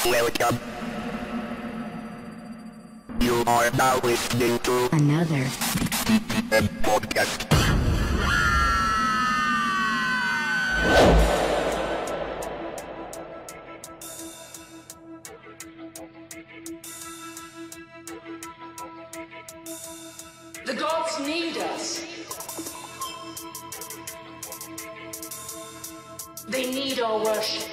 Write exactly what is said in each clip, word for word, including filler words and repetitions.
Welcome. You are now listening to another podcast. The gods need us. They need our worship.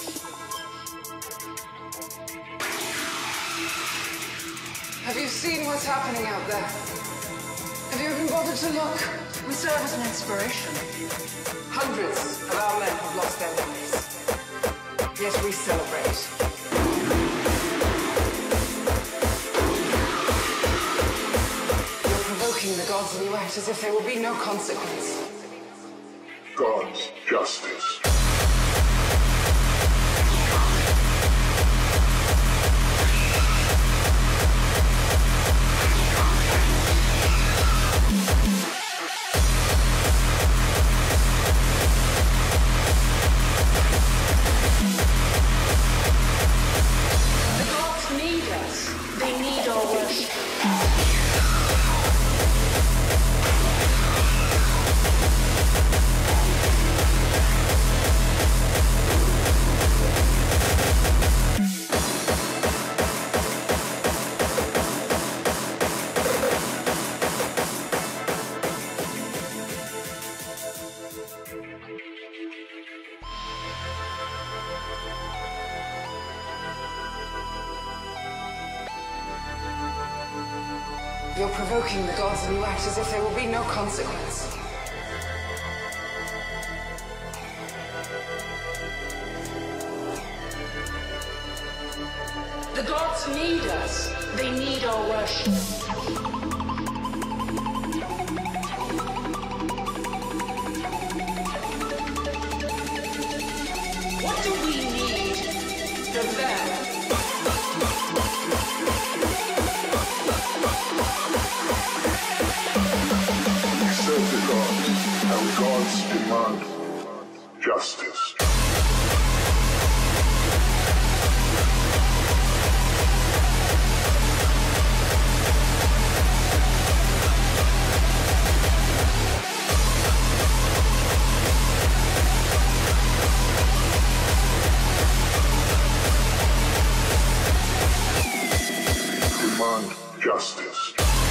Have you seen what's happening out there? Have you even bothered to look? We serve as an inspiration. Hundreds of our men have lost their lives. Yet we celebrate. You're provoking the gods and you act as if there will be no consequence. God's justice. You're provoking the gods and you act as if there will be no consequence. The gods need us. They need our worship. What do we need from them? Serve the gods, and gods demand justice. Demand justice.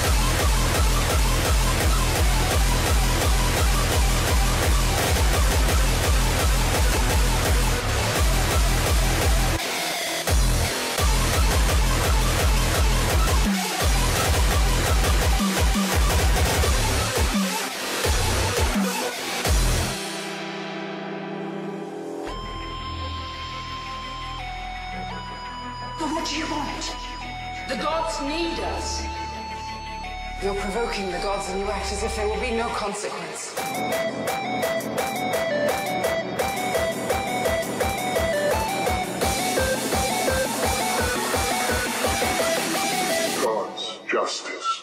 But what do you want? The gods need us. You're provoking the gods and you act as if there will be no consequence. God's justice.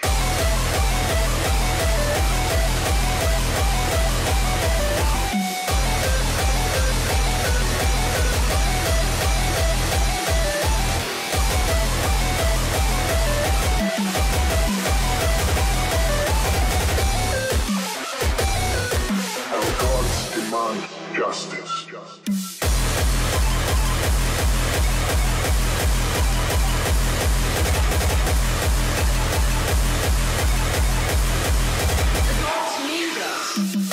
Demand justice. The gods need us.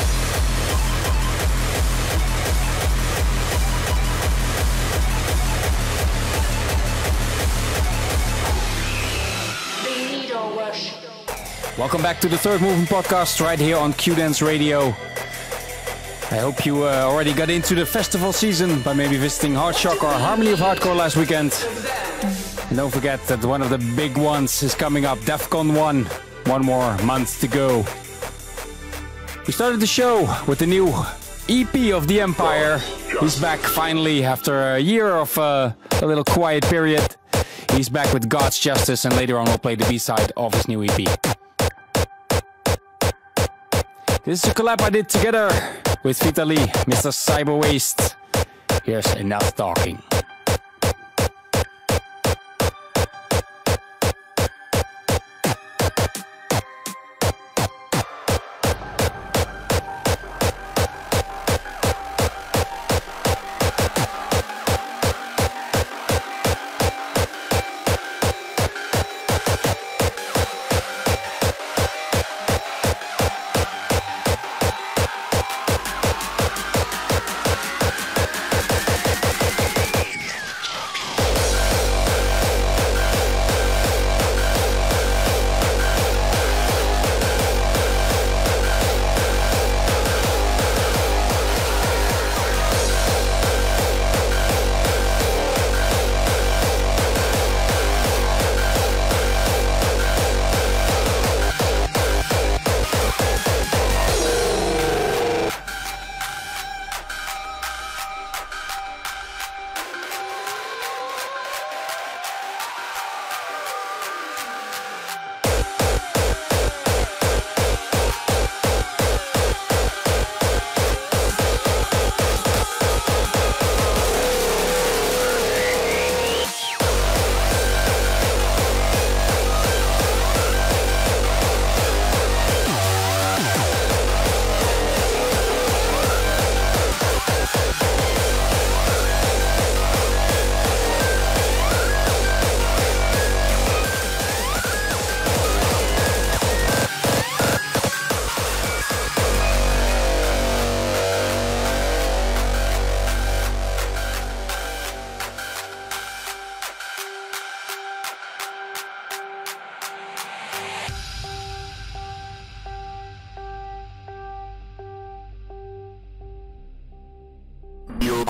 They need our worship. Welcome back to the Third Movement Podcast right here on Q Dance Radio. I hope you uh, already got into the festival season by maybe visiting Hardshock or Harmony of Hardcore last weekend. And don't forget that one of the big ones is coming up, DEFCON one. One more month to go. We started the show with the new E P of The Empire. He's back finally after a year of uh, a little quiet period. He's back with God's Justice, and later on we'll play the B-side of his new E P. This is a collab I did together with Vitaly, Mister Cyber Waste. Here's Enough Talking.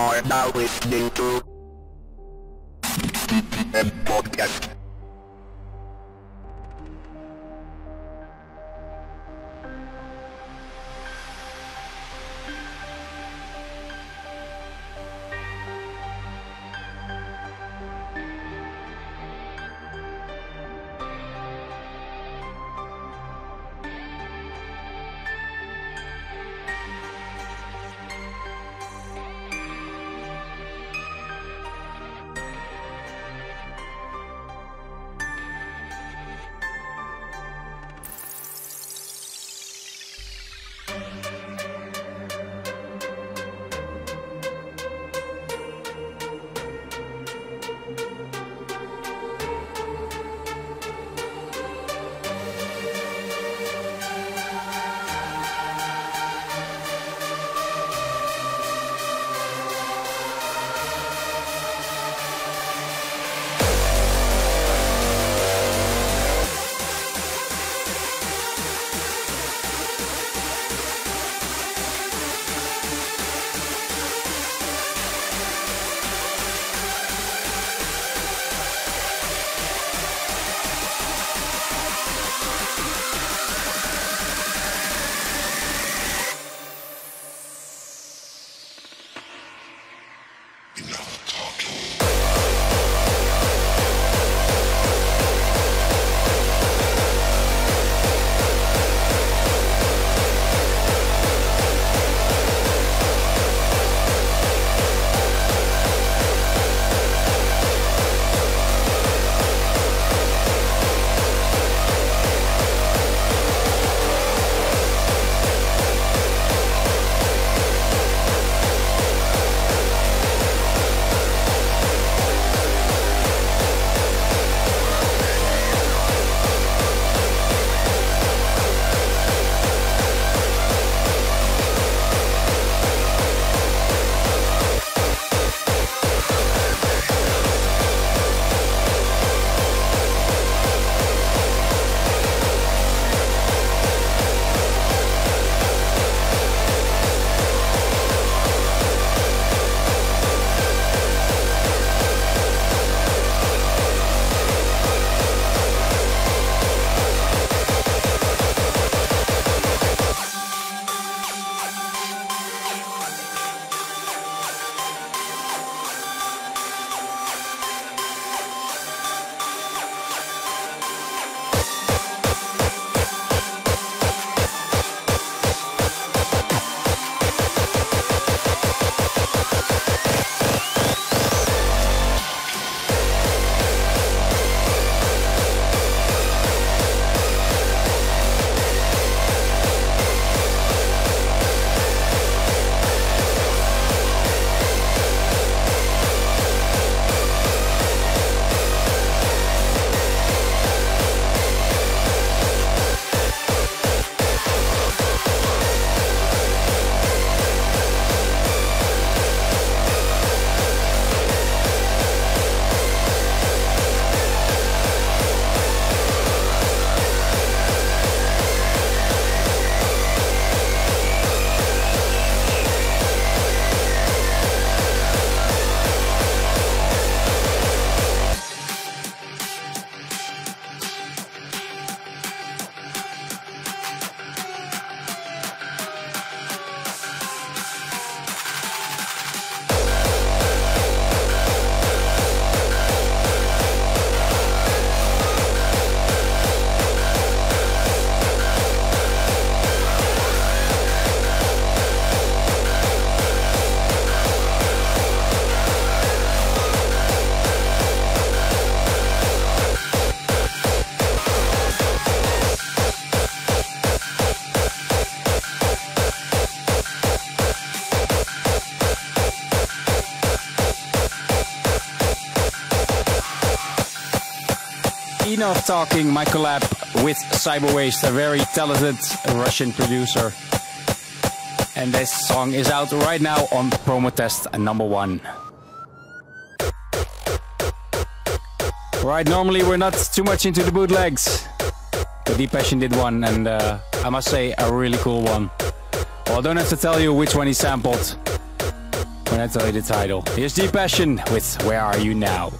are now listening to T P M Podcast. Enough talking, my collab with Cyberwaste, a very talented Russian producer. And this song is out right now on Promo Test number one. Right, normally we're not too much into the bootlegs. The Deep Passion did one, and uh, I must say, a really cool one. Well, I don't have to tell you which one he sampled. when I tell you the title. Here's Deep Passion with Where Are You Now?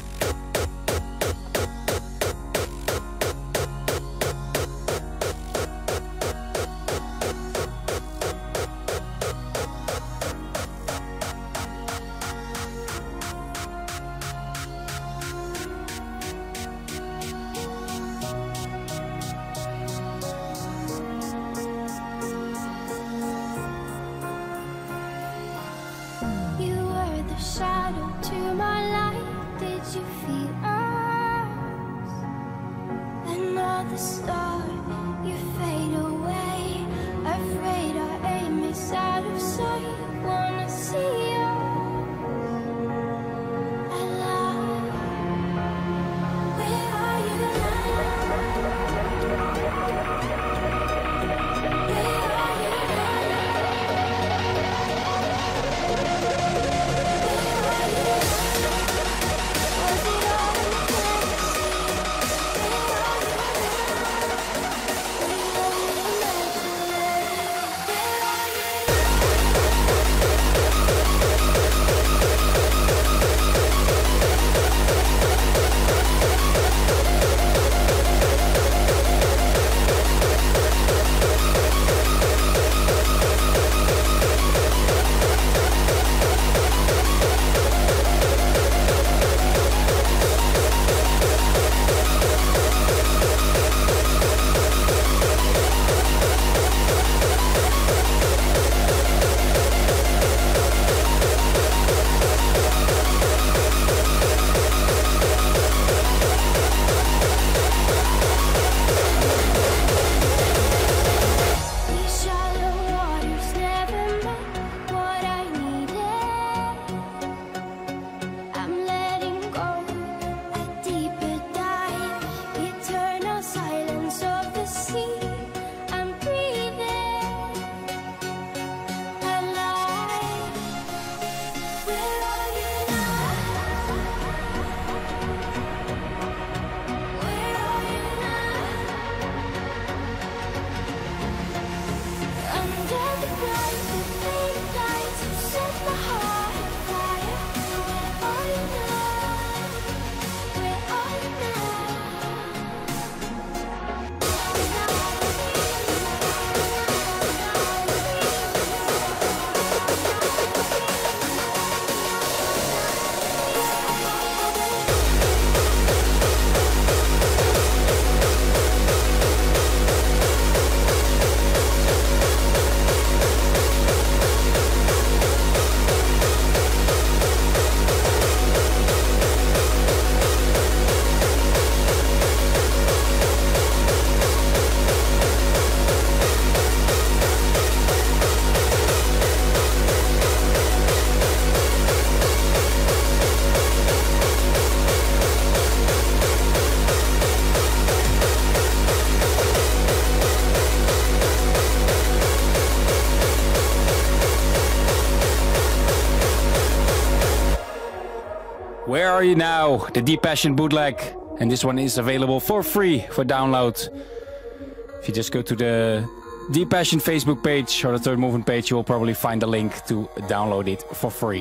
Where Are You Now? The Deep Passion bootleg. And this one is available for free for download. If you just go to the Deep Passion Facebook page or the Third Movement page, you will probably find the link to download it for free.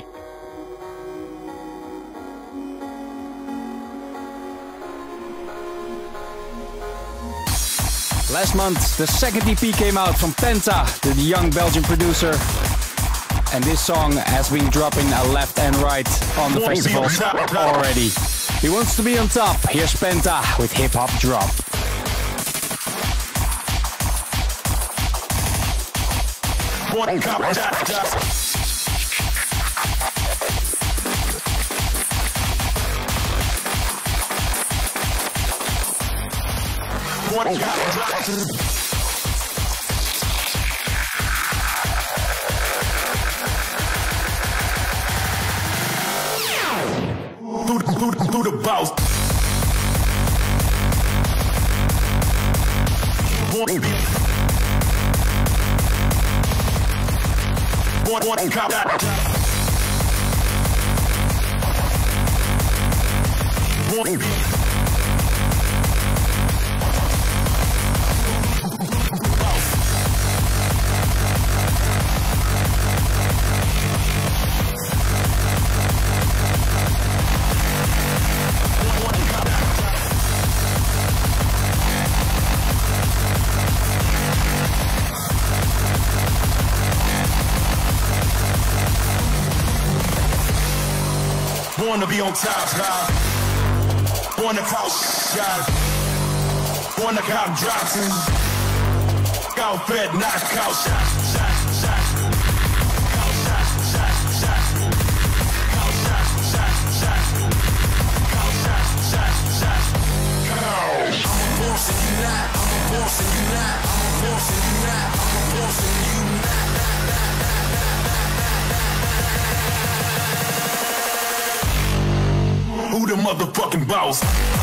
Last month, the second E P came out from Penta, the young Belgian producer. And this song has been dropping a left and right on the festivals already. He wants to be on top. Here's Penta with Hip Hop Drop. One cup, One cup, Who, who, who the boss? One, one, one cop. One. Wanna be on top, huh? Wanna call shots. Wanna cop drops and go fed, knock out shots, shots, shots. Call shots, shots, shots. Call shots, shots, shots. Call shots, shots, shots. Call. I'm a boss and you not. I'm a boss and you not. I'm a boss and you not. I'm a boss and you not. Who the motherfucking boss?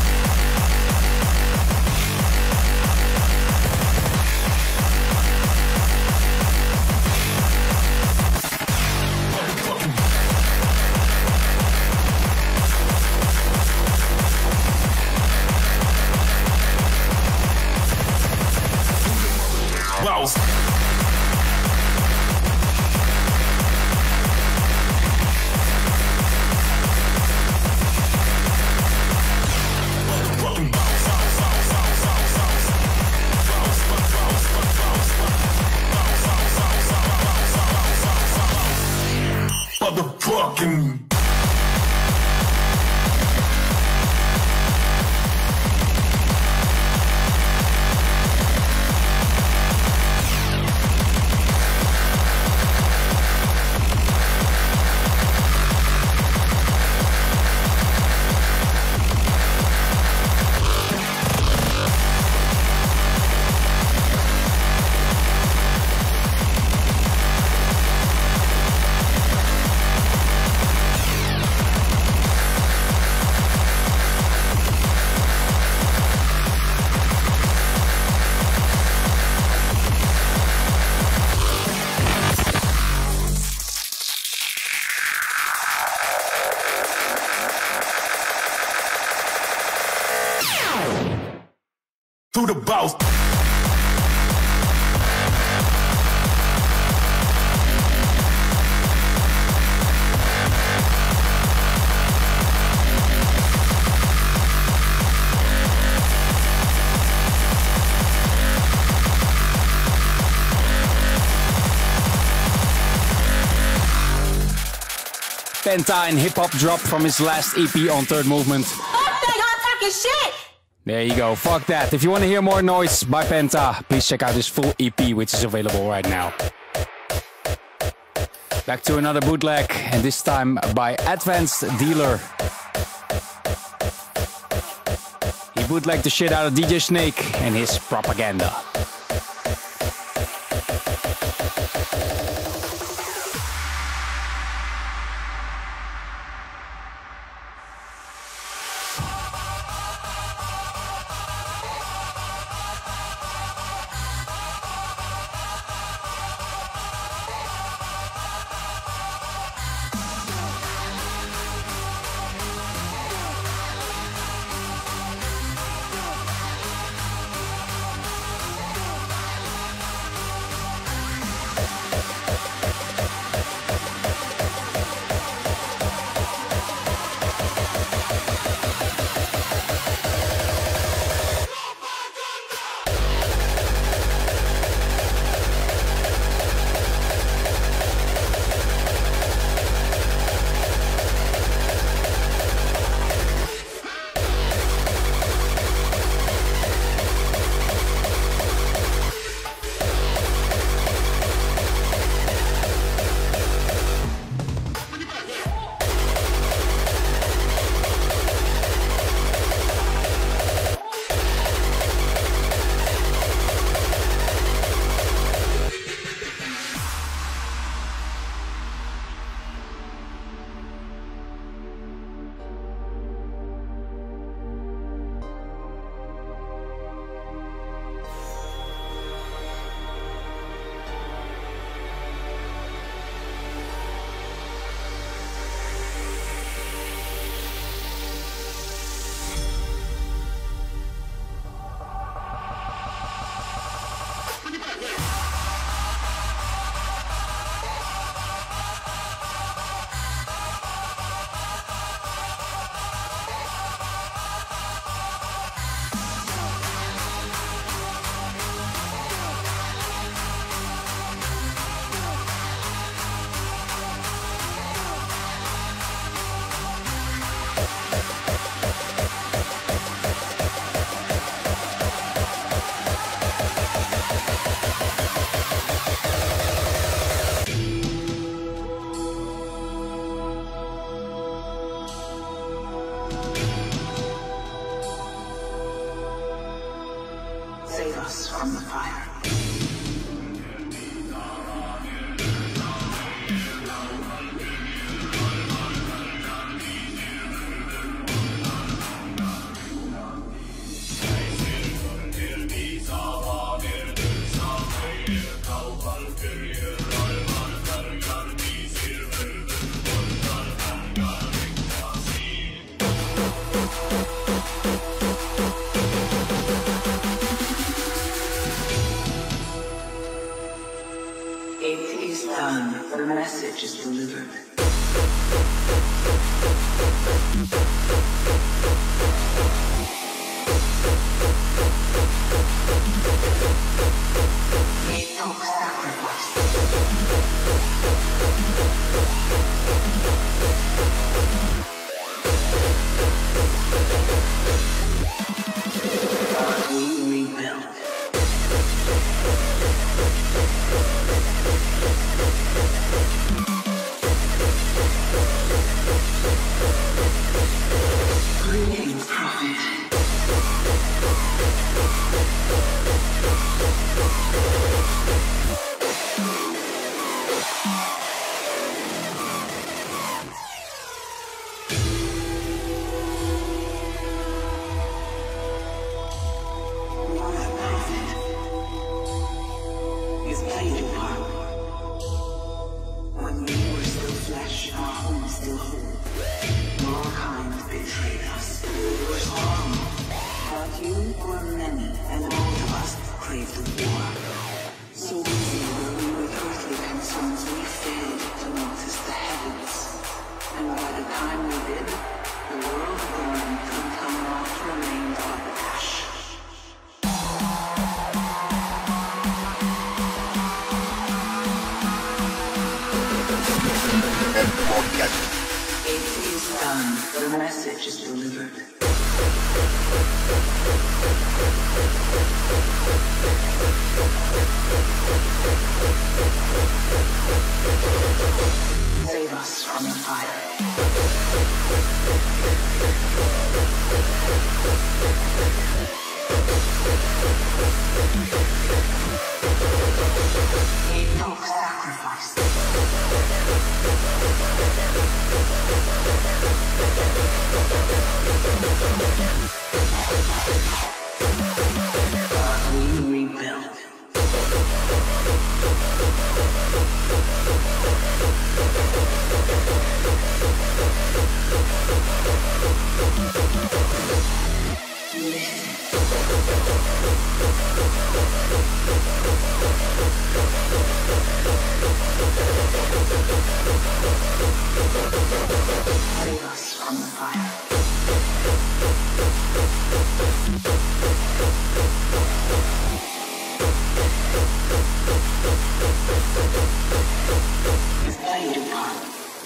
Boss. Motherfucking to the boss. Penta and hip hop drop from his last E P on Third Movement. Fuck that hot talking shit! There you go, fuck that. If you want to hear more noise by Penta, please check out his full E P, which is available right now. Back to another bootleg, and this time by Advanced Dealer. He bootlegged the shit out of D J Snake and his Propaganda. still hold. Mankind betrayed us. We were strong. But you were many, and all of us craved war. So busy worrying with earthly concerns, we failed to notice the heavens. And by the time we did, the world burned until naught remained but ash. It is done. The message is delivered. Save us from the fire. No sacrifice. But we rebuild. Save us from the fire. You've played your part.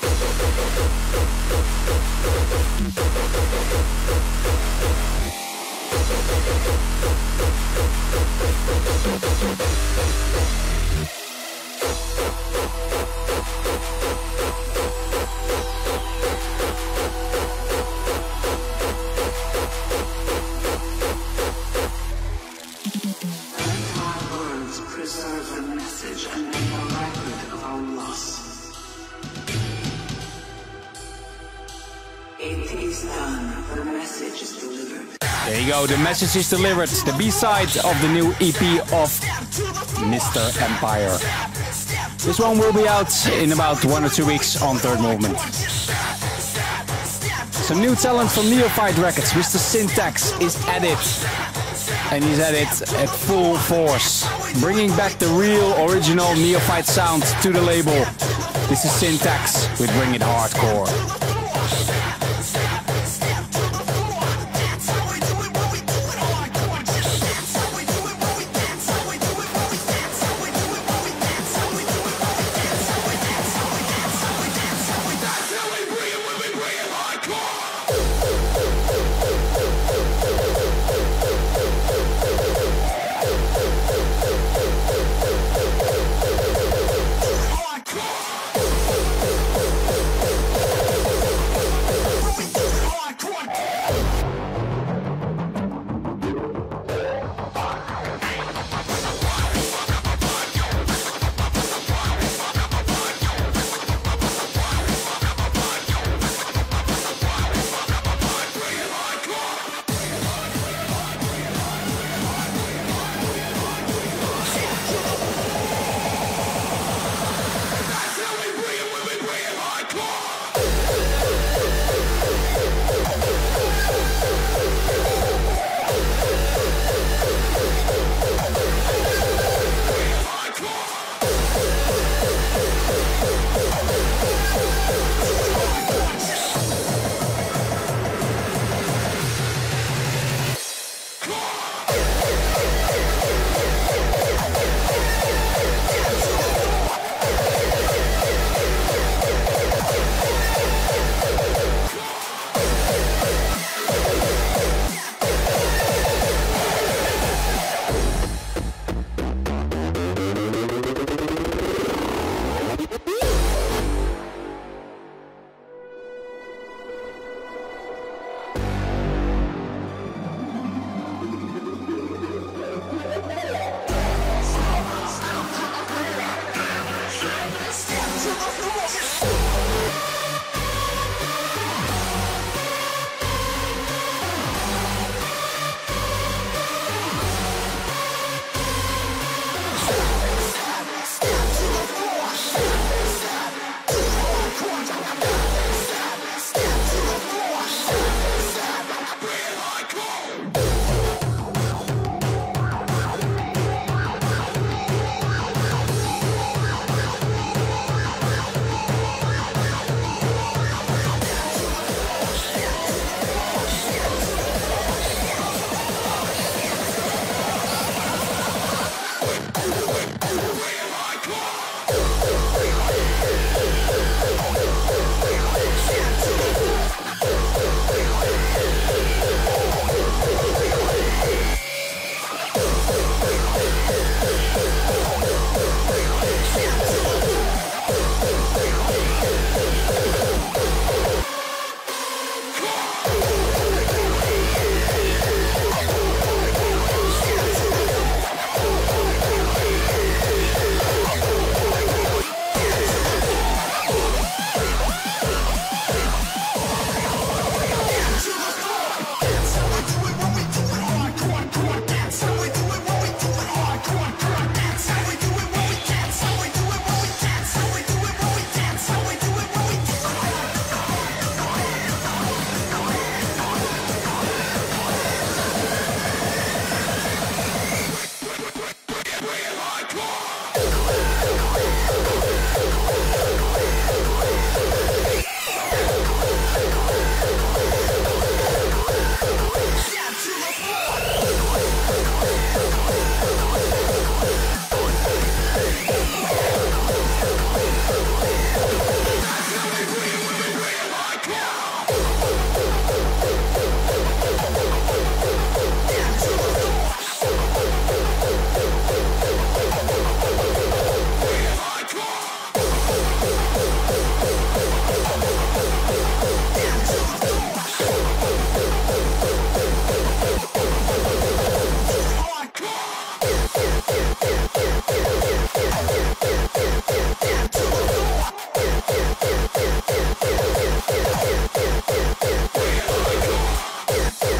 There you go, the message is delivered. The B-side of the new E P of Mister Empire. This one will be out in about one or two weeks on Third Movement. Some new talent from Neophyte Records. Mister Syntax is at it. And he's at it at full force. Bringing back the real original Neophyte sound to the label. This is Syntax with Bring It Hardcore.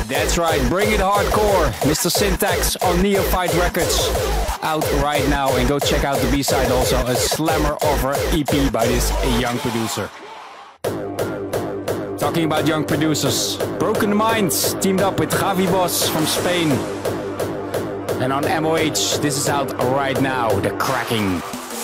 That's right, Bring It Hardcore, Mister Syntax on Neophyte Records. Out right now, and go check out the B-side also, a slammer of an E P by this young producer. Talking about young producers, Broken Minds teamed up with Javi Boss from Spain. And on M O H, this is out right now, The Cracking.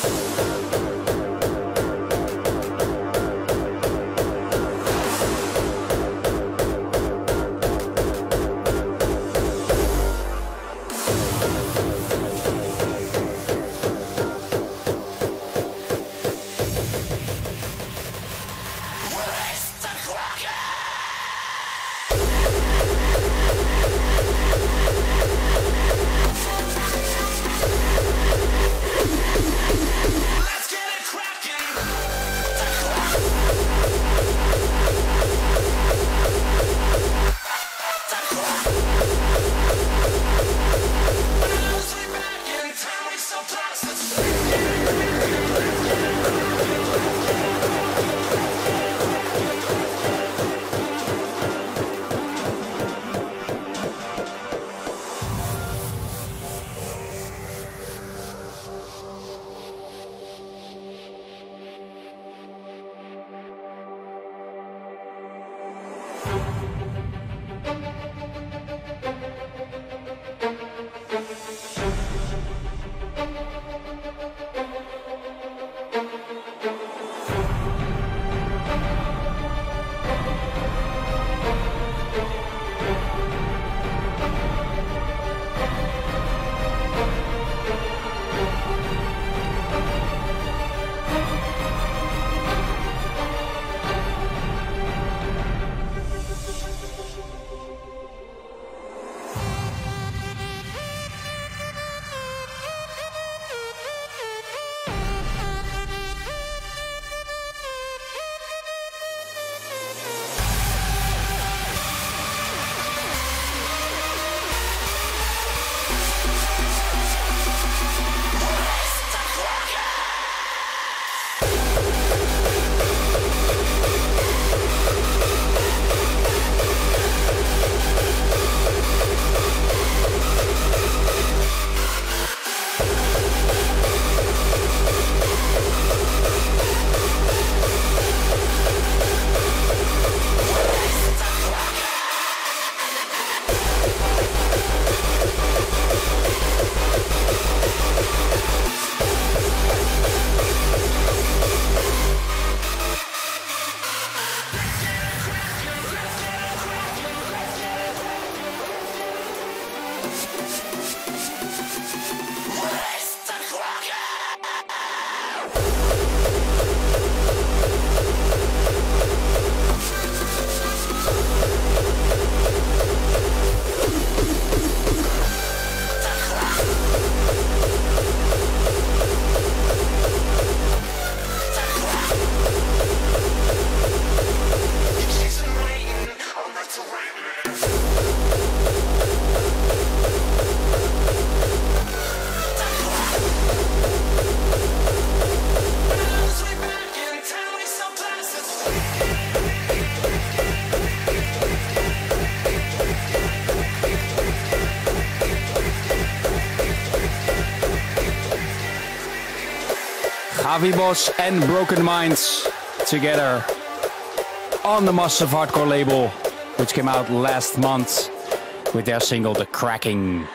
Javi Boss and Broken Minds together on the Massive Hardcore label, which came out last month with their single The Cracking.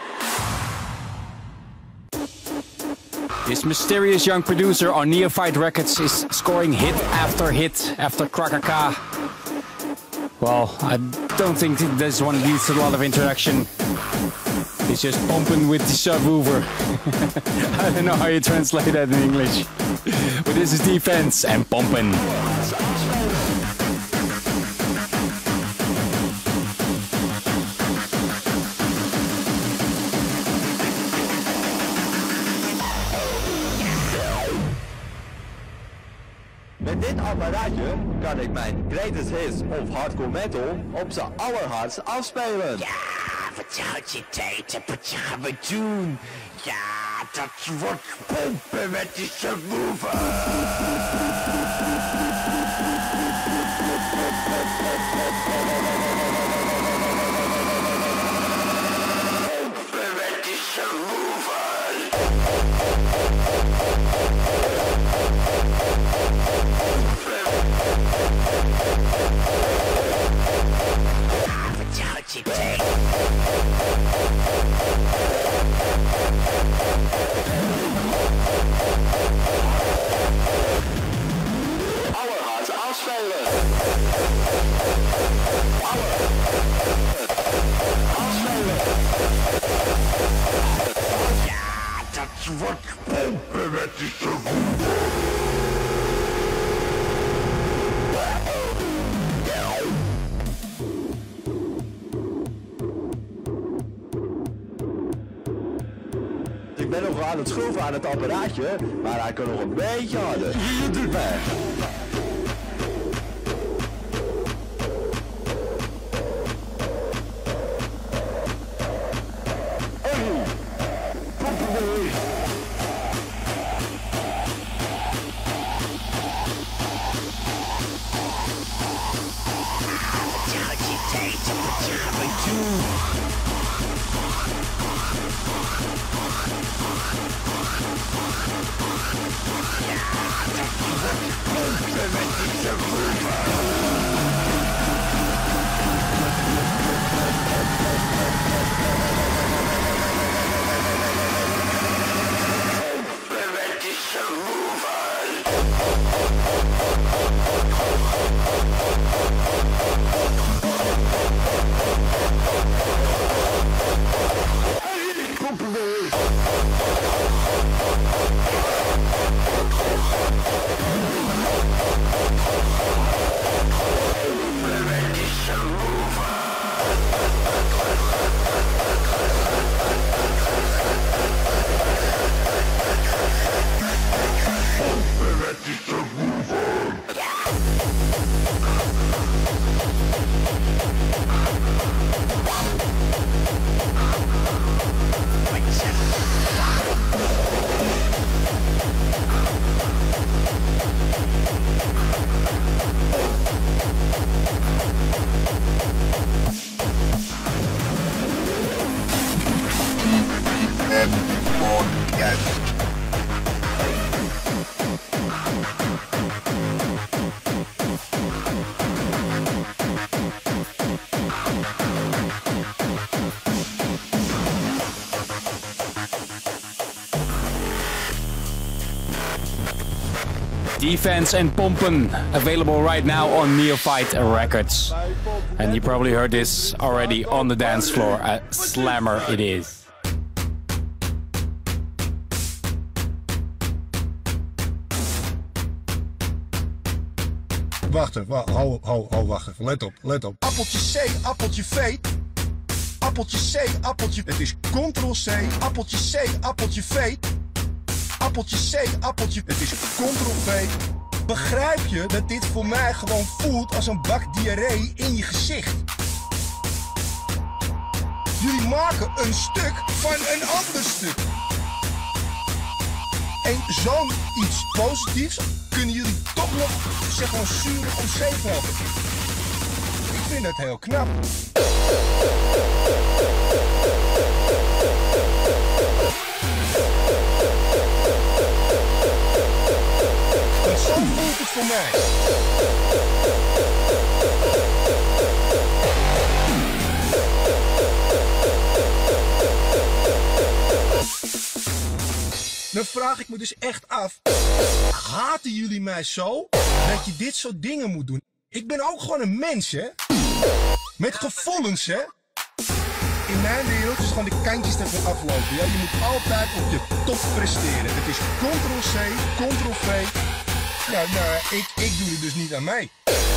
This mysterious young producer on Neophyte Records is scoring hit after hit after Krakaka. Well, I don't think this one needs a lot of introduction. He's just pumping with the subwoofer. I don't know how you translate that in English. But this is Defense and Pumpin'. Met dit apparaatje kan ik mijn greatest hits of hardcore metal op zijn allerhardst afspelen. Ja, wat zou je tijd, wat gaan we doen? Ja, dat wordt pompen met die subwoofer. ben nog wel aan het schroeven aan het apparaatje, maar hij kan nog een beetje harder. Hier doet mij. Defense and Pompen, available right now on Neophyte Records. And you probably heard this already on the dance floor. A slammer it is. Wacht even, wa- hou, hou, hou, wacht even, let op, let op. Appeltje C, appeltje V. Appeltje C, appeltje... Het is Ctrl-C, appeltje C, appeltje V. Appeltje C, appeltje... Het is Ctrl-V. Begrijp je dat dit voor mij gewoon voelt als een bak diarree in je gezicht? Jullie maken een stuk van een ander stuk. En zo'n iets positiefs kunnen jullie toch nog, zeg maar, zuurig om zeep helpen. Ik vind dat heel knap. Want zo voelt het voor mij. Dan vraag ik me dus echt af, haten jullie mij zo dat je dit soort dingen moet doen? Ik ben ook gewoon een mens, hè? Met gevoelens, hè? In mijn wereld is gewoon de kantjes ervan aflopen, ja? Je moet altijd op je top presteren. Het is Ctrl-C, Ctrl-V. Ja, nou, ik, ik doe het dus niet aan mij.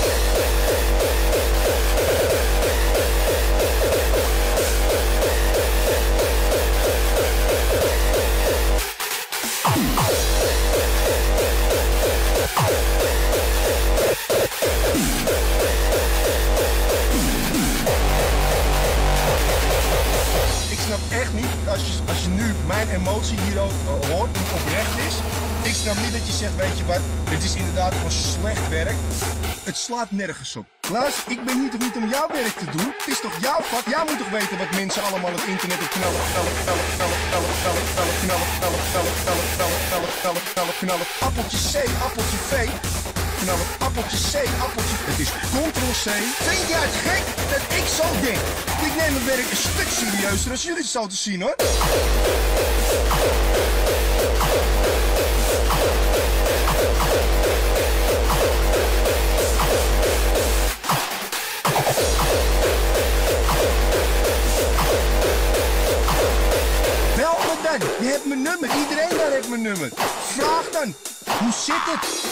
Ik snap echt niet, als je, als je nu mijn emotie hierover hoort, die oprecht is. Ik snap niet dat je zegt, weet je wat, het is inderdaad gewoon slecht werk. Het slaat nergens op. Luister, ik ben niet, niet om jouw werk te doen. Het is toch jouw vak? Jij moet toch weten wat mensen allemaal het internet op knallen, knallen, knallen, knallen, knallen, knallen, knallen, knallen, knallen, knallen, knallen, knallen, knallen, knallen, knallen, knallen. Appeltje C, appeltje V. Knallen, appeltje C, appeltje. Het is Ctrl-C. Vind jij het gek dat ik zo denk? Ik neem mijn werk een stuk serieuzer als jullie het zo te zien, hoor. Bel me dan, je hebt mijn nummer, iedereen daar heeft mijn nummer. Vraag dan, hoe zit het?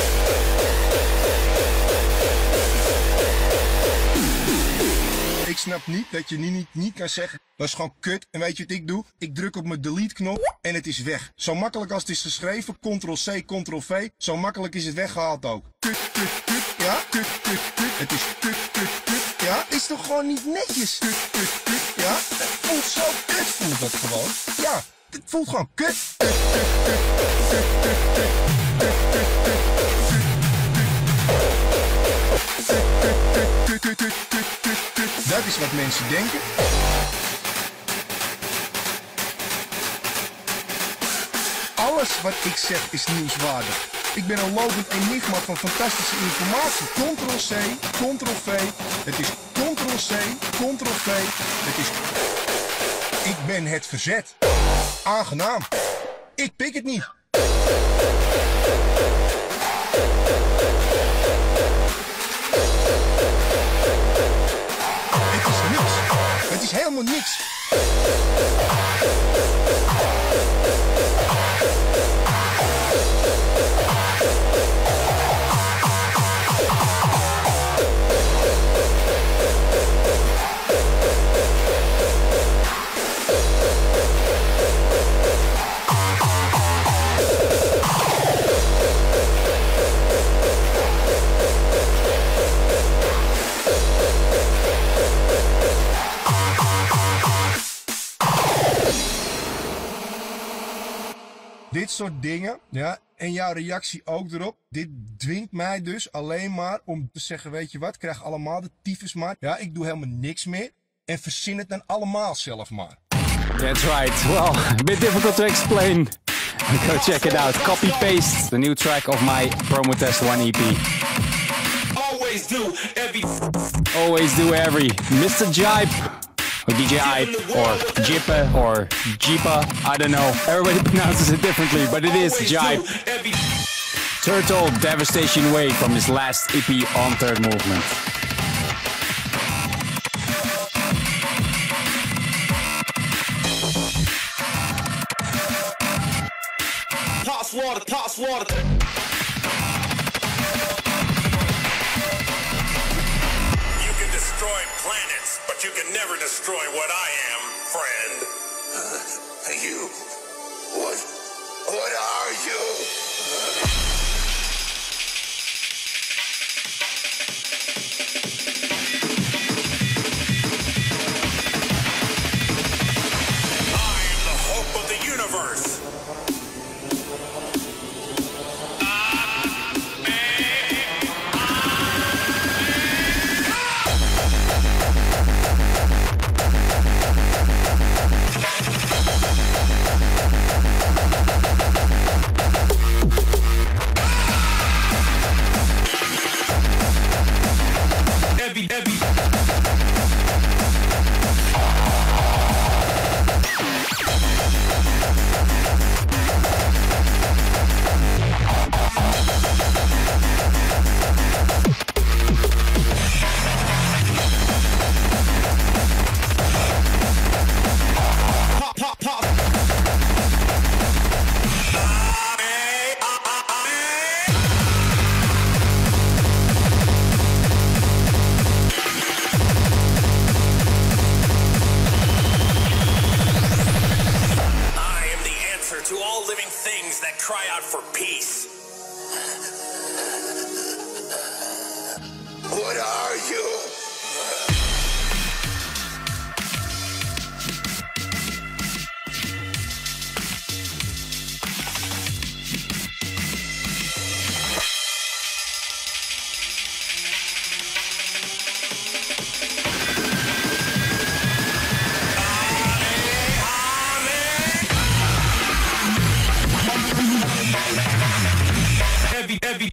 Ik snap snap niet dat je niet, niet, niet kan zeggen, dat is gewoon kut. En weet je wat ik doe? Ik druk op mijn delete knop en het is weg. Zo makkelijk als het is geschreven, control C, control V, zo makkelijk is het weggehaald ook. Kut, kut, kut, ja, kut, kut, kut. Het is kut, kut, kut, ja. Is toch gewoon niet netjes? Kut, kut, kut, ja. Het voelt zo kut, voelt dat gewoon. Ja, het voelt gewoon kut. Kut, kut, kut, kut, kut, kut, kut, kut, kut, kut. Dat is wat mensen denken. Alles wat ik zeg is nieuwswaardig. Ik ben een lopend enigma van fantastische informatie. control C, control V. Het is control C, control V. Het is... Ik ben het verzet. Aangenaam. Ik pik het niet. Het is niks. Het is helemaal niks. Dit soort dingen, ja, en jouw reactie ook erop. Dit dwingt mij dus alleen maar om te zeggen, weet je wat, krijg allemaal de tyfus maar. Ja, ik doe helemaal niks meer en verzin het dan allemaal zelf maar. That's right. Well, a bit difficult to explain. Go check it out. Copy paste the new track of my Promo Test one E P. Always do every. Always do every. Mister Jipe. Or D J Ipe, or Jippe, or Jipa, I don't know. Everybody pronounces it differently, but it is Jipe. Turtle Devastation Way from his last E P on Third Movement. Toss water, toss water. Destroy planets, but you can never destroy what I am, friend. Uh, you... What... What are you? I am the hope of the universe. Cry out for peace. What are you? Heavy, heavy.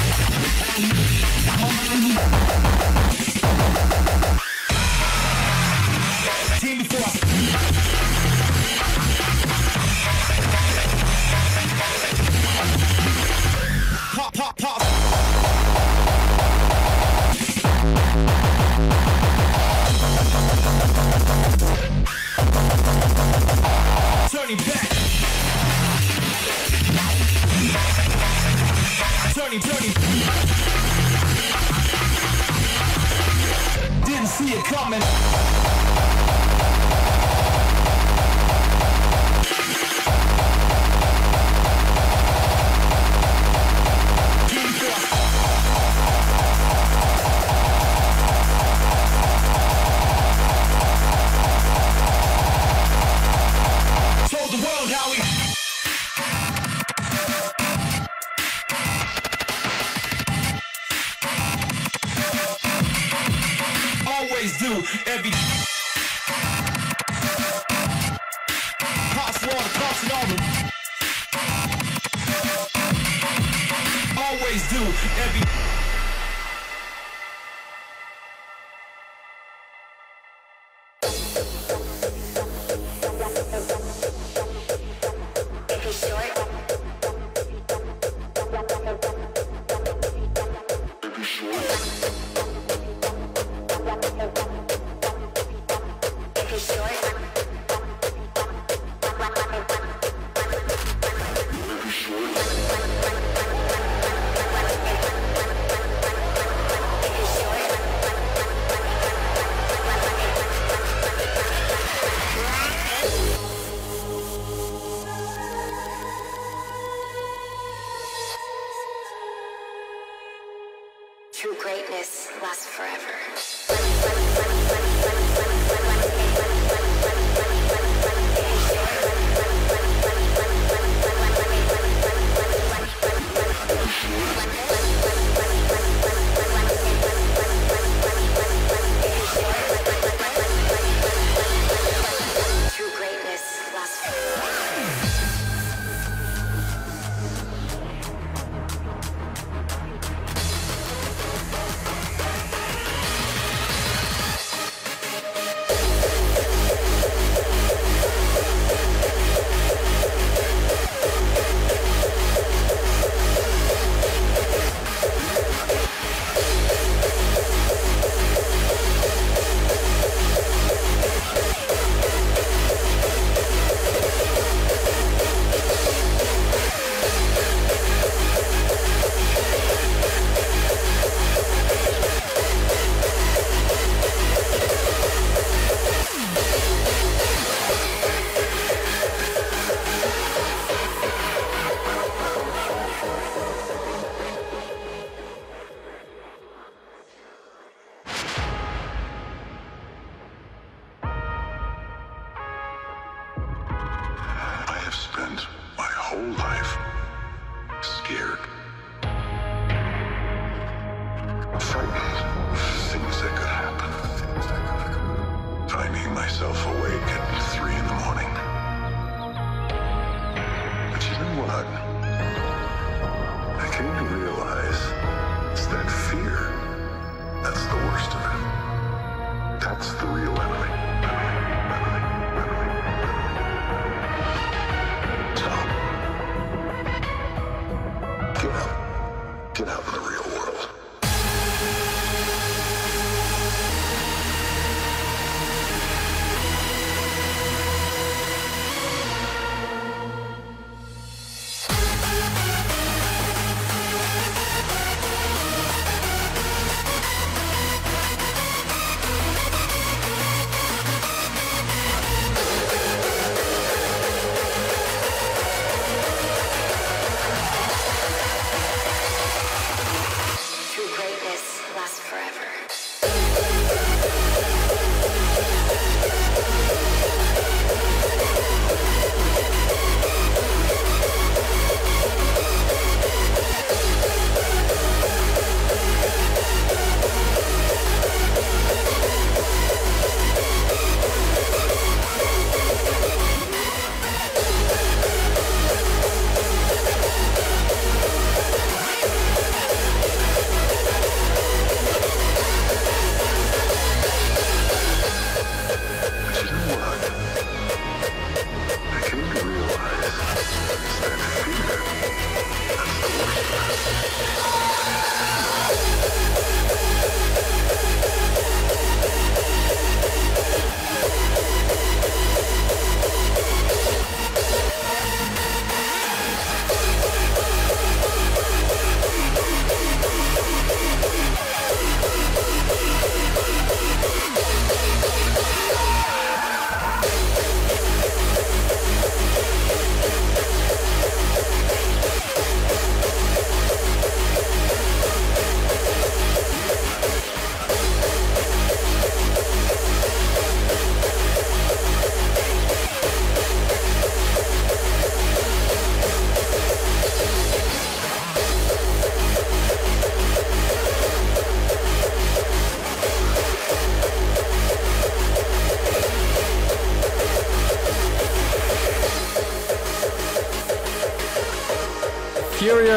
Team before I... Pop, pop, pop. Turning back. Turning, turning. Didn't see it coming. always do. Every hot water, crossing over. Always do. Every True greatness lasts forever. True greatness lasts forever. Spent my whole life scared, frightened of things that could happen. Finding myself awake at three in the morning. But you know what? I came to realize it's that fear that's the worst of it. That's the real enemy. Get out in the real world.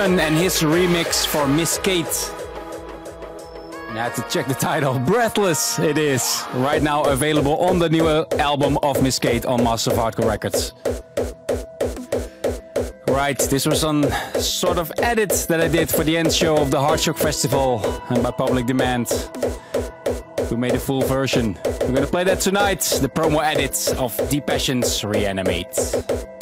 Version and his remix for Miss Kate. And I had to check the title. Breathless it is. Right now available on the new album of Miss Kate on Masters of Hardcore Records. Right, this was some sort of edit that I did for the end show of the Hardshock Festival, and by public demand we made a full version. We're gonna play that tonight, the promo edit of Deep Passion's Reanimate.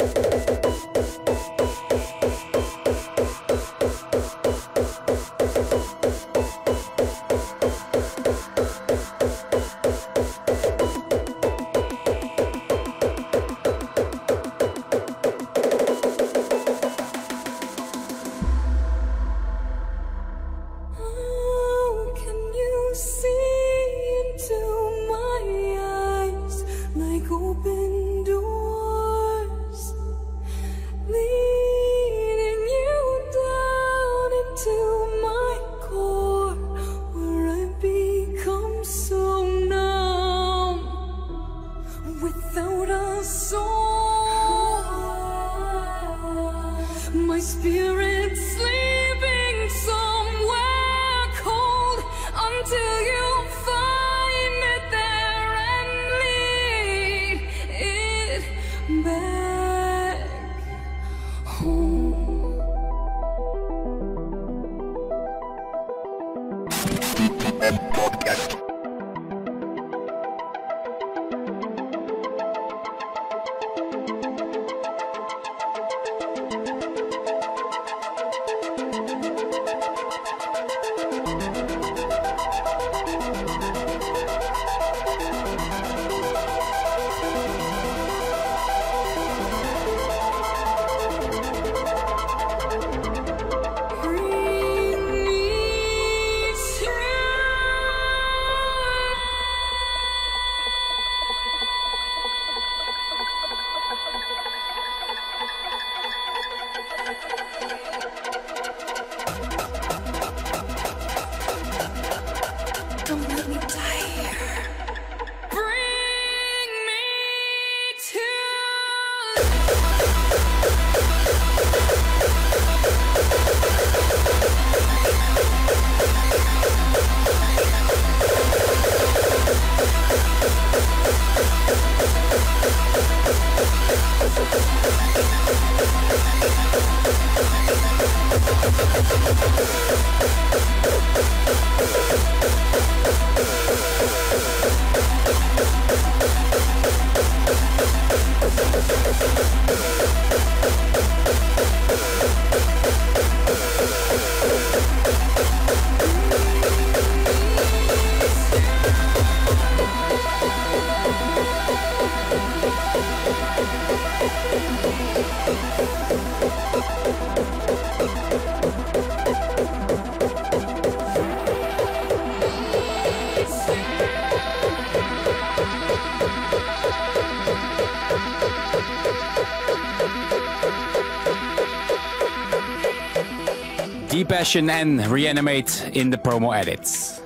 Deep Passion and Reanimate in the promo edits.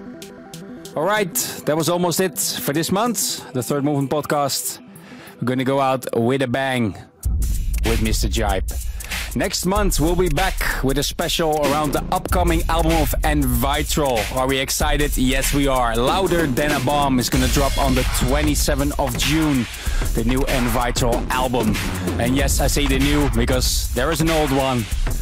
Alright, that was almost it for this month, the Third Movement Podcast. We're gonna go out with a bang with Mister Jipe. Next month we'll be back with a special around the upcoming album of Envitral. Are we excited? Yes we are. Louder Than a Bomb is gonna drop on the twenty-seventh of June. The new Envitral album. And yes, I say the new because there is an old one.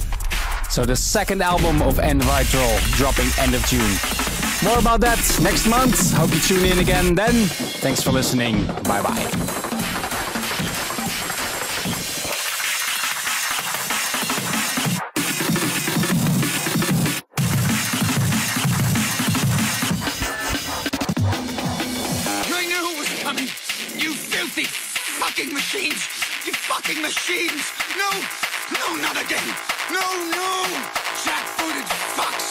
So the second album of Envitral dropping end of June. More about that next month. Hope you tune in again then. Thanks for listening. Bye bye. I knew it was coming. You filthy fucking machines. You fucking machines. No, no, not again. No, no! Jack-footed fucks!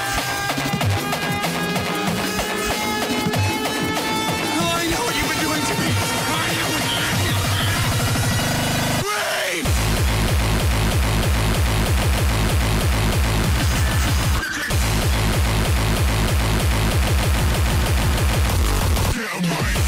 Oh, I know what you've been doing to me! I know what... Rain! Damn right!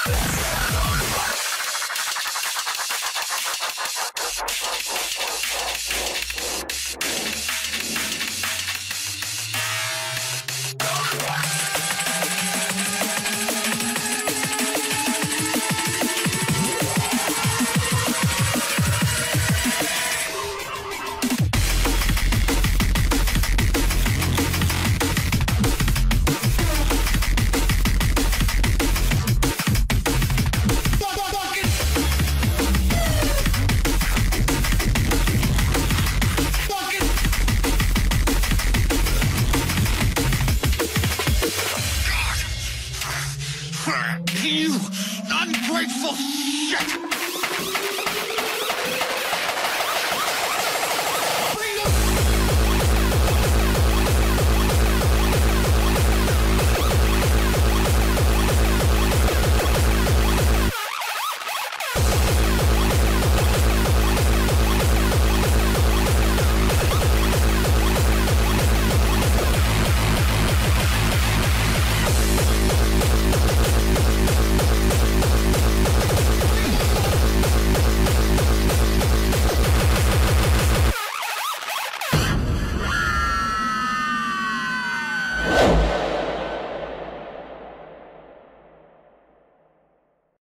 You ungrateful shit!